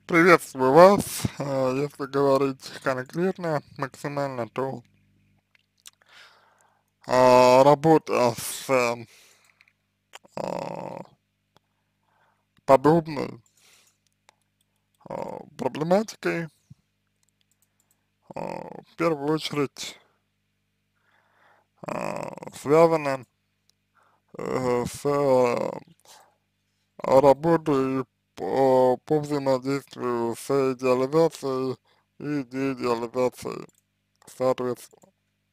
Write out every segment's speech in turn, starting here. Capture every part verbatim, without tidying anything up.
Приветствую вас. А, Если говорить конкретно, максимально, то а, работа с а, подобной а, проблематикой а, в первую очередь а, связана э, с а, работой по, по взаимодействию с идеализацией и деидеализацией, соответственно.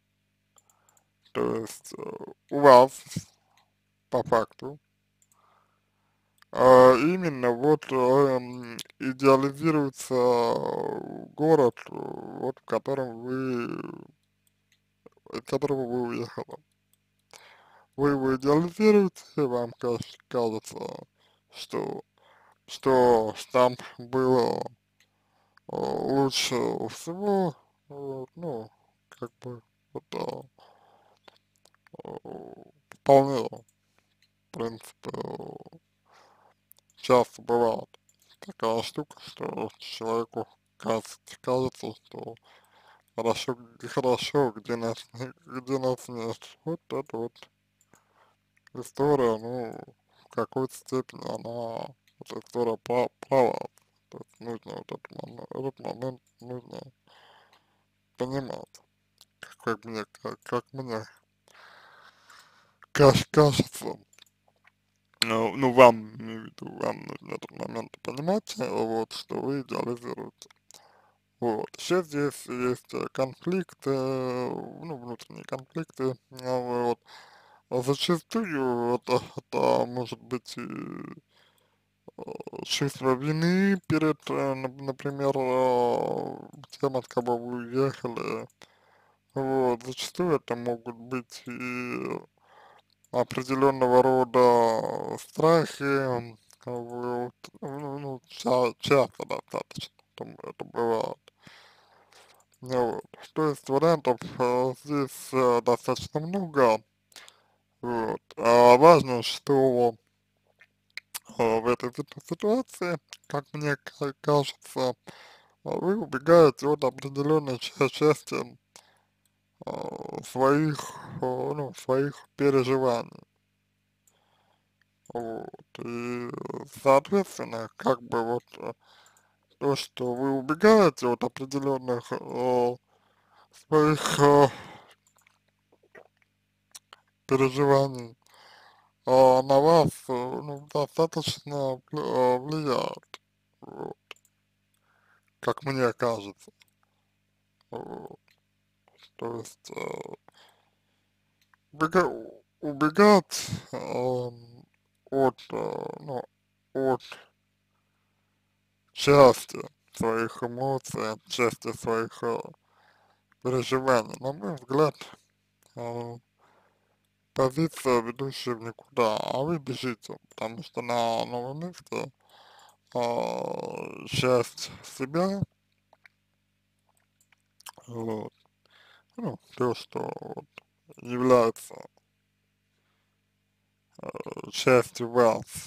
То есть э, у вас по факту А, именно вот эм, идеализируется город, э, вот в котором вы, из которого вы уехали. Вы его идеализируете, и вам каж- кажется, что, что там было э, лучше всего, вот, ну, как бы, это э, вполне, в принципе, э, часто бывает такая штука, что человеку кажется, кажется, что хорошо, г- хорошо, где нас, не- где нас нет. Вот эта вот история, ну, в какой-то степени она, эта история про- права. То есть нужно вот этот момент, этот момент нужно понимать, как мне, как, как мне каж- кажется. Ну, ну, вам, имею в виду, вам нужно этот момент понимать, э, вот, что вы идеализируете. Вот. Еще здесь есть э, конфликты, э, ну, внутренние конфликты, а, вот. А зачастую это, это может быть и э, чувство вины перед, э, нап- например, э, тем, от кого вы уехали. Вот. Зачастую это могут быть и определенного рода страхи, вот. Ну, ну, ча- часто достаточно, это, это бывает. Ну вот. То есть вариантов э, здесь э, достаточно много. Вот. А важно, что э, в этой ситу- ситуации, как мне ка- кажется, вы убегаете от определенной ча- части э, своих, э, ну, своих переживаний. Вот. И, соответственно, как бы вот э, то, что вы убегаете от определенных э, своих э, переживаний, а, на вас, э, ну, достаточно вли- э, влияет, вот, как мне кажется. Вот. То есть э, убега- убегать эм, от, э, ну, от части своих эмоций, от части своих э, переживаний, на мой взгляд, э, позиция, ведущая в никуда, а вы бежите, потому что на новом месте э, часть себя, вот, ну, то, что вот является э, частью вас,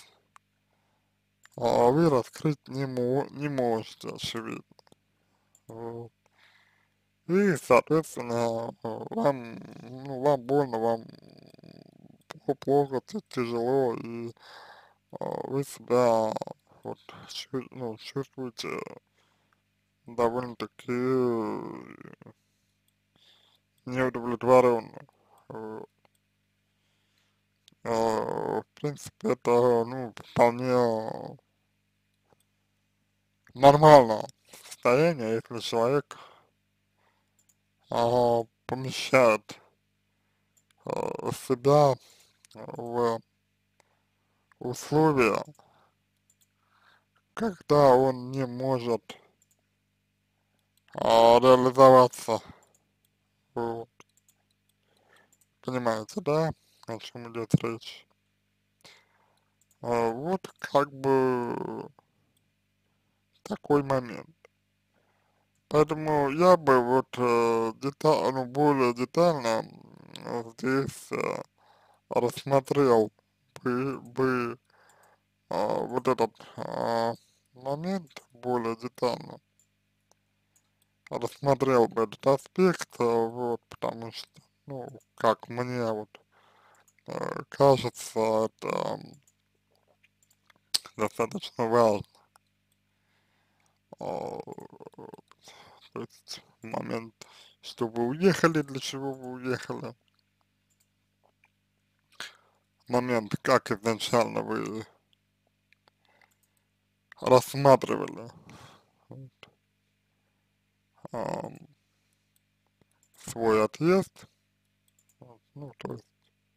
а вы раскрыть не, мо не можете, очевидно. Вот. И, соответственно, э, вам, ну, вам больно, вам плохо, плохо, ти- тяжело, и э, вы себя вот, чу- ну, чувствуете довольно-таки э, неудовлетворенно. Вот. Э, В принципе, это, ну, вполне нормально состояние, если человек а, помещает а, себя в условия, когда он не может а, реализоваться. Вот. Понимаете, да, о чем идет речь? А, вот как бы такой момент. Поэтому я бы вот э, деталь, ну, более детально м, здесь э, рассмотрел бы, бы а, вот этот а, момент более детально, рассмотрел бы этот аспект, э, вот, потому что, ну, как мне вот э, кажется, это достаточно важно. А, то есть момент, что вы уехали, для чего вы уехали, момент, как изначально вы рассматривали вот, ам, свой отъезд, вот, ну, то есть,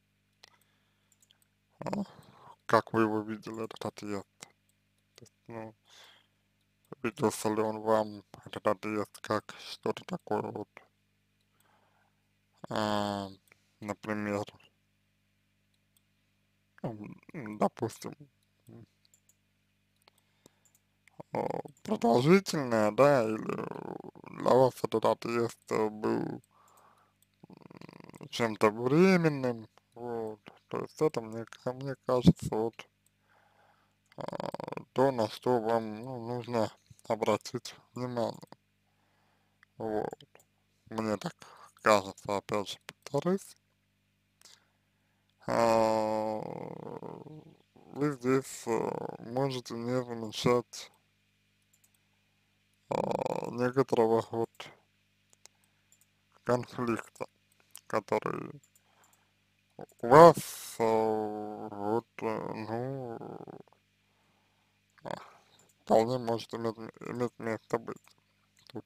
а, как вы его видели, этот отъезд, ну, виделся ли он вам, этот отъезд, как что-то такое вот, а, например, м, допустим, м, а, продолжительное, да, или для вас этот отъезд э, был чем-то временным, вот, то есть это мне, ка- мне кажется, вот, а, то, на что вам, ну, нужно обратить внимание, вот, мне так кажется, опять же, повторюсь, а, вы здесь а, можете не замечать а, некоторого вот конфликта, который у вас а, вот, э, ну, а, вполне может иметь, иметь место быть тут,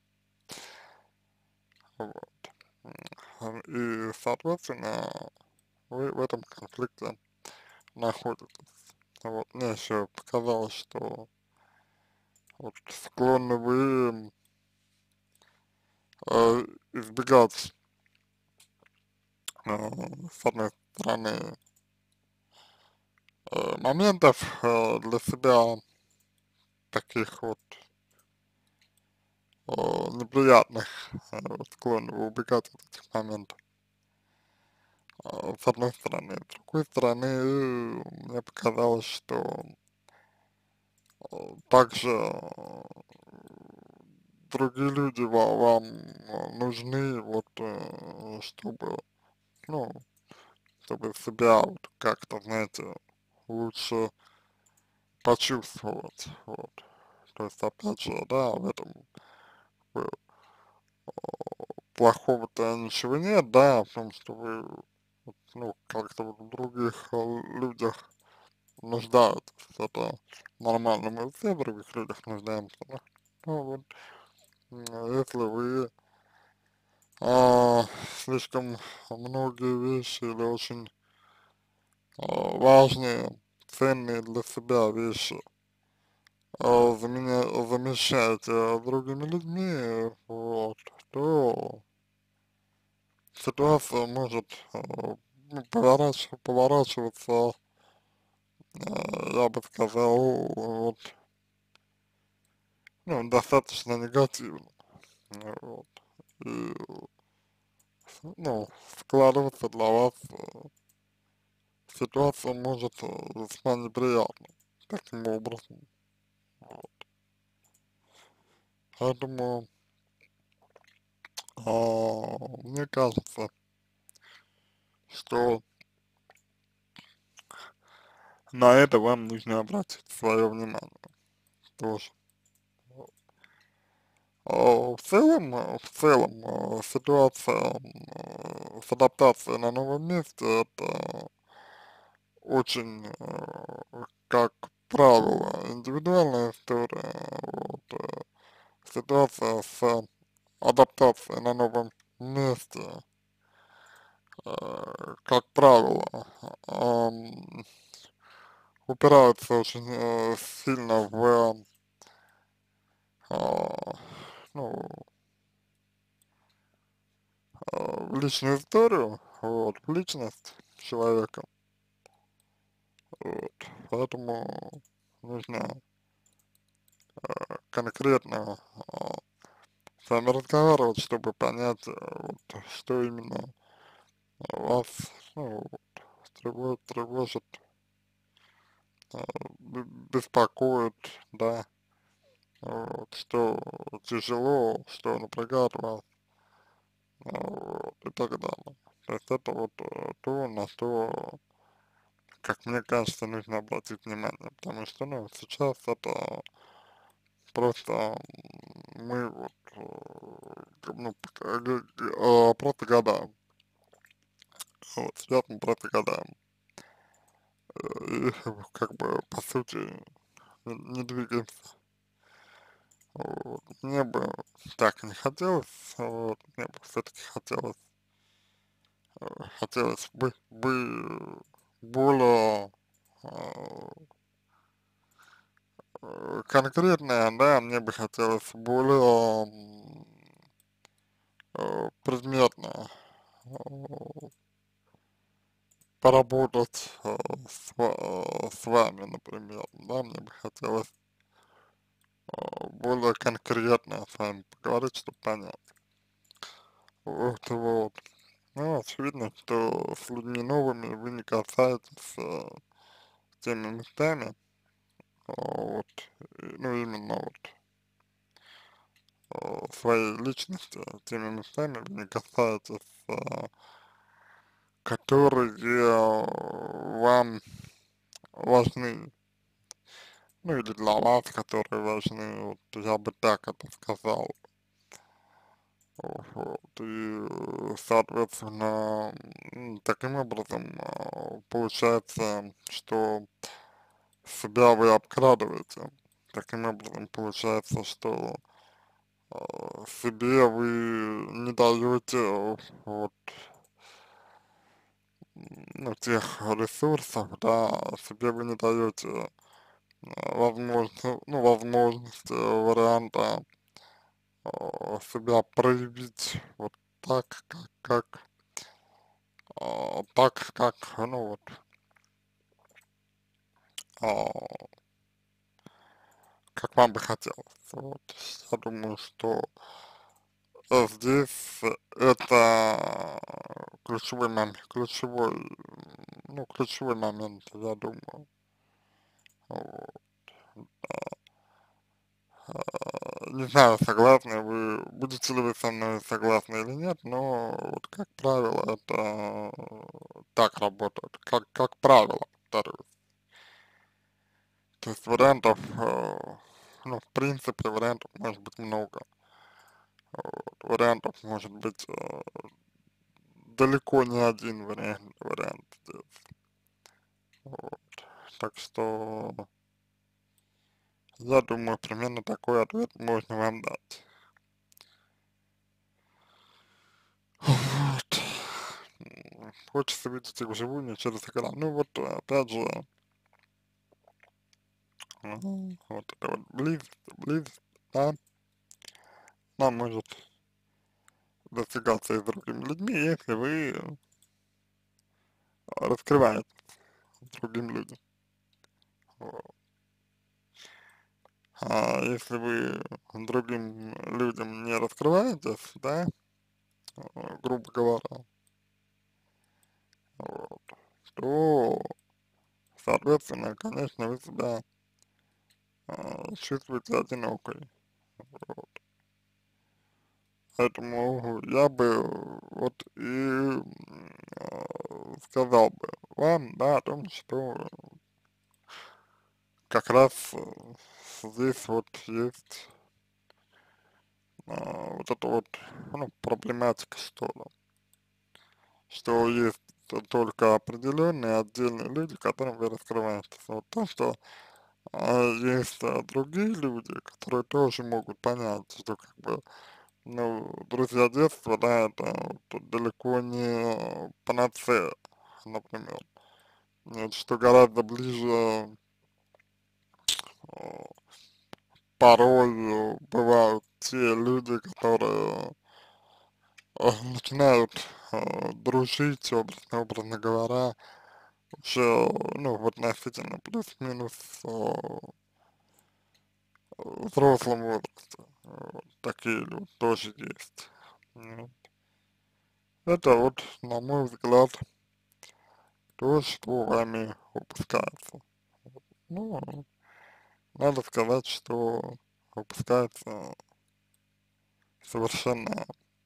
вот. М, И, соответственно, вы в этом конфликте находитесь. Вот, мне еще показалось, что вот склонны вы э, избегать, э, с одной стороны, э, моментов э, для себя таких вот э, неприятных, э, вот склонны вы убегать от этих моментов, э, с одной стороны. С другой стороны, э, мне показалось, что э, также э, другие люди ва- вам э, нужны, вот, э, чтобы, ну, чтобы себя вот как-то, знаете, лучше почувствовать, вот. То есть, опять же, да, в этом э, плохого-то ничего нет, да, в том, что вы, вот, ну, как-то вот в других э, людях нуждаются, это нормально, мы все в других людях нуждаемся, да. Ну, вот, м, если вы а, слишком многие вещи или очень а, важные, ценные для себя вещи а, заменя, замещаете другими людьми, вот, то ситуация может а, ну, поворач, поворачиваться, а, я бы сказал, вот, ну, достаточно негативно, э, вот, и, ну, складываться для вас э, ситуация может э, весьма неприятна таким образом, вот. Поэтому, а, мне кажется, что на это вам нужно обратить свое внимание тоже. А, В целом, а, в целом, а, ситуация м, с адаптацией на новом месте это очень, э, как правило, индивидуальная история. Вот, э, ситуация с адаптацией на новом месте, э, как правило, ам, упирается очень э, сильно в, а, ну, а, в личную историю, вот, в личность человека, вот, поэтому нужно конкретно а, с вами разговаривать, чтобы понять, э, вот, что именно вас, ну, вот, тревожит, тревожит, а, б- беспокоит, да, вот, что тяжело, что напрягает вас, вот, и так далее. То есть это вот э, то, на что, как мне кажется, нужно обратить внимание, потому что, ну, сейчас это просто м, мы вот, э, как, ну, п- г- г- а, просто гадаем, вот, сейчас мы просто гадаем, и как бы, по сути, не, не двигаемся. Вот. Мне бы так не хотелось, вот, мне бы все-таки хотелось, э, хотелось бы, бы более э, э, конкретное, да, мне бы хотелось более м, э, предметно э, поработать э, с, ва- э, с вами, например, да, мне бы хотелось э, более конкретно с вами поговорить, чтобы понять. Вот, вот. Ну, очевидно, что с людьми новыми вы не касаетесь э, теми местами, а, вот, и, ну, именно вот э, своей личности, теми местами вы не касаетесь, э, которые э, вам важны, ну, или для вас, которые важны, вот, я бы так это сказал. Вот, и, э, соответственно, м, таким образом, э, получается, что себя вы обкрадываете. Таким образом, получается, что э, себе вы не даете вот, ну, тех ресурсов, да, себе вы не даете возможно, ну, возможности, варианта э, себя проявить вот так, как, как э, так, как, ну, вот, э, как вам бы хотелось. Вот. Я думаю, что э, здесь это ключевой момент, ключевой, м, ну, ключевой момент, я думаю. Вот. А, Не знаю, согласны вы, будете ли вы со мной согласны или нет, но вот как правило это так работает, как, как правило, повторюсь. То есть вариантов, э, ну, в принципе, вариантов может быть много. Вот. Вариантов может быть э, далеко не один вариант, вариант здесь. Вот. Так что я думаю, примерно такой ответ можно вам дать. Вот. М, Хочется видеть их вживую, не через экран. Ну вот, э, опять же, м, вот это вот близость, близость, да, она может достигаться и с другими людьми, если вы раскрываете другим людям. Вот. А если вы другим людям не раскрываетесь, да, э, грубо говоря, вот, то, соответственно, конечно, вы себя э, чувствуете одинокой. Вот. Поэтому я бы вот и м, э, сказал бы вам, да, о том, что как раз э, здесь вот есть а, вот эта вот, ну, проблематика, что ли, что есть только определенные отдельные люди, которым вы раскрываетесь. Вот то, что а, есть а, другие люди, которые тоже могут понять, что как бы, ну, друзья детства, да, это вот далеко не панацея, например. Нет, что гораздо ближе э, порой э, бывают те люди, которые э, начинают э, дружить, образно, образно говоря, уже, ну, в относительно плюс-минус э, взрослом возрасте. Вот, такие люди тоже есть. Вот. Это вот, на мой взгляд, то, что вами упускается. Ну, надо сказать, что выпускается совершенно,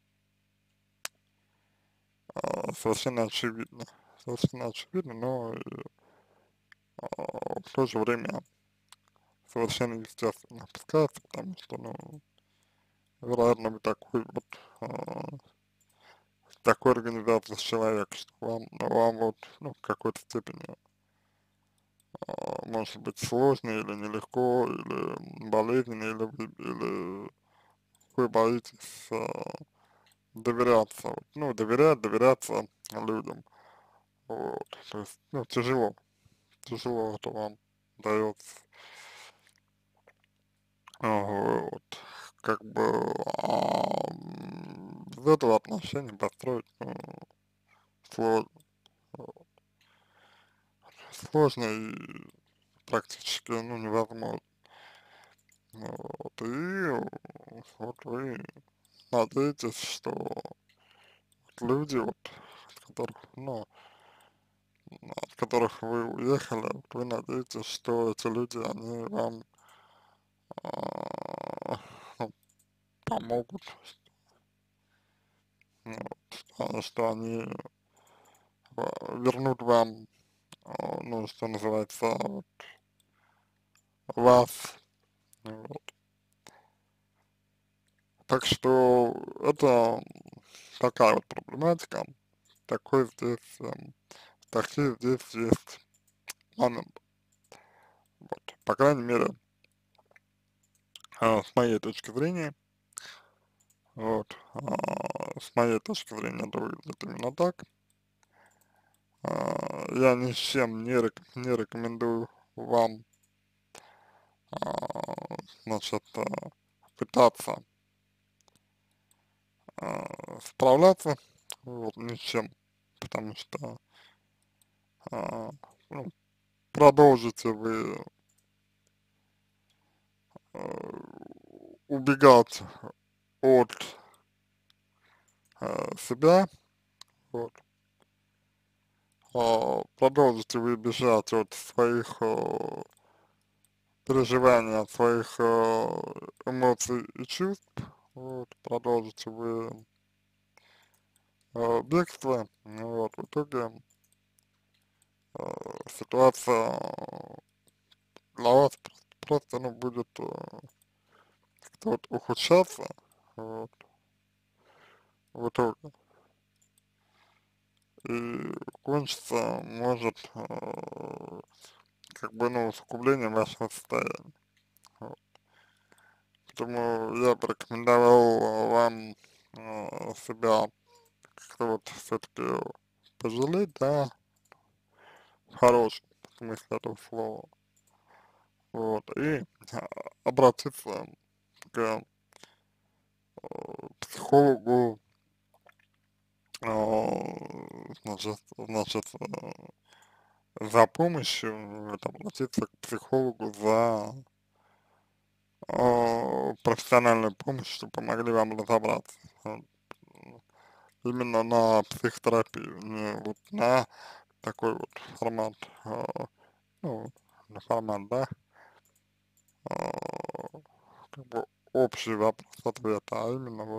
а, совершенно очевидно. Совершенно очевидно, но и, а, в то же время совершенно естественно опускается, потому что, ну, вероятно, вы такой вот, а, в такой организации человек, что вам, ну, вам вот, ну, в какой-то степени, а, может быть сложно или нелегко, или болезненно, или вы, или вы боитесь, а, доверяться, вот, ну, доверять, доверяться людям, вот, то есть, ну, тяжело, тяжело это вам дается. Вот. Как бы, а, м, из этого отношения построить, ну, сложно. Вот. Сложно и практически, ну, невозможно. Вот. И вот вы надеетесь, что вот люди, вот, от которых, ну, от которых вы уехали, вот вы надеетесь, что эти люди, они вам, а, ну, помогут, ну, вот, что, что они, а, вернут вам, а, ну, что называется, вот, вас. Вот. Так что это такая вот проблематика, такой здесь, эм, такие здесь есть моменты. Вот. По крайней мере, а, с моей точки зрения, вот, а, с моей точки зрения это выглядит именно так. А, я ни с чем не, рек не рекомендую вам, а, значит, а, пытаться, а, справляться, вот, ни с чем, потому что, а, ну, продолжите вы, э, убегать от, э, себя, вот, а, продолжите вы бежать от своих, э, переживаний, от своих, э, эмоций и чувств, вот, продолжите вы, э, бегство, вот, в итоге, э, ситуация для вас просто, просто, ну, будет, э, как-то вот ухудшаться, вот, в итоге. И кончится может, э, как бы, ну, усугублением вашего состояния. Вот. Поэтому я бы рекомендовал вам, э, себя как-то вот все-таки пожалеть, да, в хорошем смысле этого слова. Вот, и, а, обратиться к, э, психологу, э, значит, значит, э, за помощью, вот, обратиться к психологу за, э, профессиональной помощью, чтобы помогли вам разобраться. Вот. Именно на психотерапию, не вот на такой вот формат, э, ну, на формат, да, э, как бы общий вопрос-ответ, а именно вот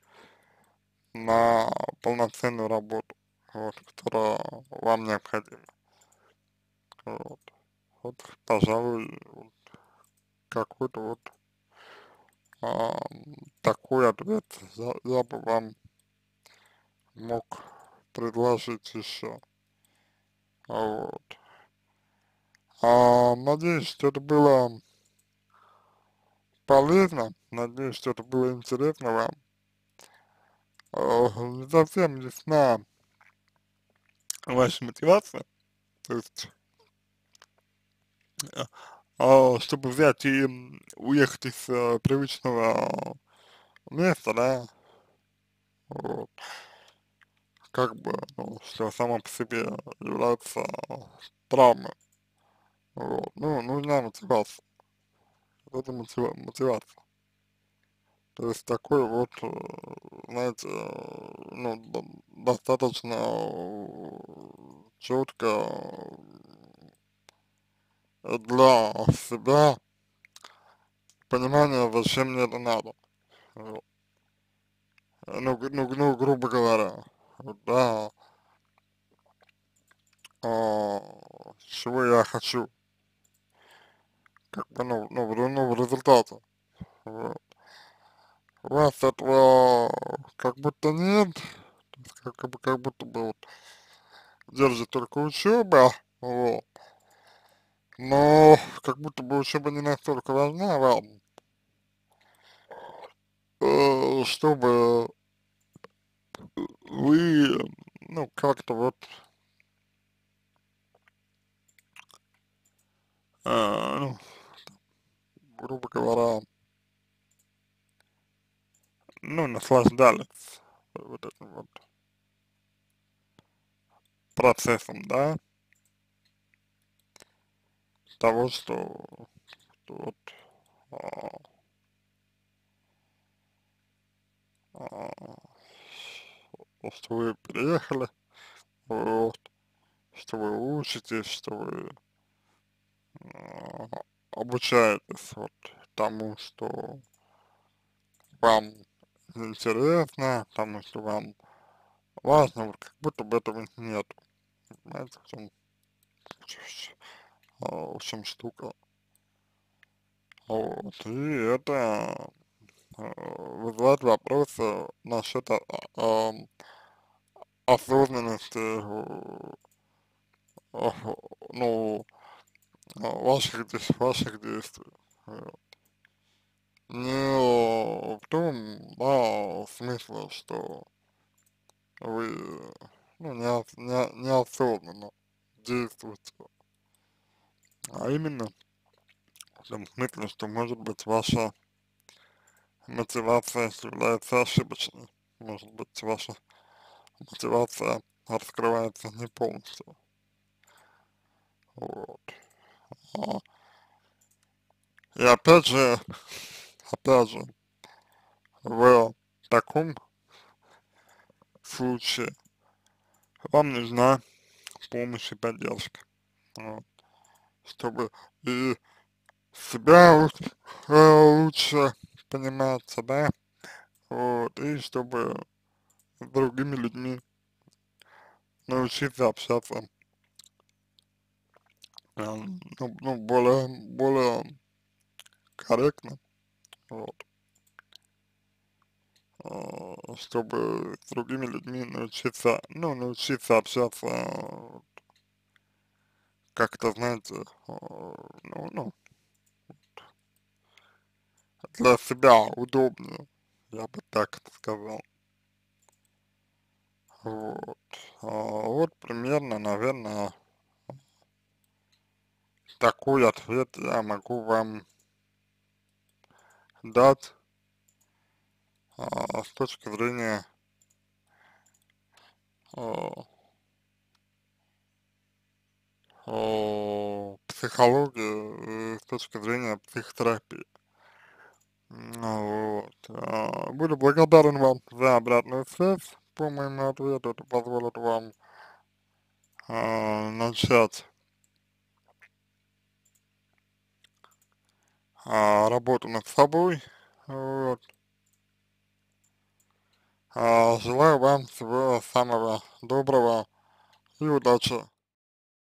на полноценную работу, вот, которая вам необходима. Вот, вот пожалуй, вот какой-то вот, а, такой ответ я, я бы вам мог предложить еще. Вот. А, надеюсь, что это было полезно, надеюсь, что это было интересно вам. А, не совсем ясна ваша мотивация, то есть, а, а, чтобы взять и м, уехать из э, привычного места, да, вот, как бы, ну, что само по себе является травмой, вот, ну, нужна мотивация, вот это мотива мотивация. То есть такой вот, э, знаете, э, ну, до достаточно четко для себя понимания, зачем мне это надо. Вот. Ну, г- ну, ну, грубо говоря, вот, да, а, чего я хочу, как бы, ну, ну, в, ну, в результате. Вот. У вас этого как будто нет, то есть как, как бы, как будто бы вот держит только учеба, вот. Но как будто бы учеба не настолько важна вам, э, чтобы вы, ну, как-то вот, э, ну, грубо говоря, ну, наслаждались вот этим вот процессом, да, того, что, что вот, а, а, что вы переехали, вот, что вы учитесь, что вы а, обучаетесь вот тому, что вам интересно, тому, что вам важно, вот как будто бы этого нет. Понимаете, в чем, в чем штука. Вот. И это э, вызывает вопросы насчет а, а, ам, осознанности, э, э, ну, э, ваших, дес- ваших действий. Вот. Не в том, да, смысле, что вы, ну, не, ос- не, неосознанно действуете, а именно в том смысле, что, может быть, ваша мотивация является ошибочной. Может быть, ваша мотивация раскрывается не полностью. Вот. А, и опять же, опять же, в таком случае вам нужна помощь и поддержка. Вот. Чтобы и себя лучше, э, лучше пониматься, да, вот, и чтобы с другими людьми научиться общаться, э, ну, ну, более, более корректно, вот, э, чтобы с другими людьми научиться, ну, научиться общаться э, как-то, знаете, э, ну, ну, для себя удобнее, я бы так это сказал. Вот. А, вот примерно, наверное, такой ответ я могу вам дать а, с точки зрения а, а, психологии и с точки зрения психотерапии. Ну вот. А, буду благодарен вам за обратную связь по моему ответу. Это позволит вам а, начать а, работу над собой. Вот. А, желаю вам всего самого доброго и удачи.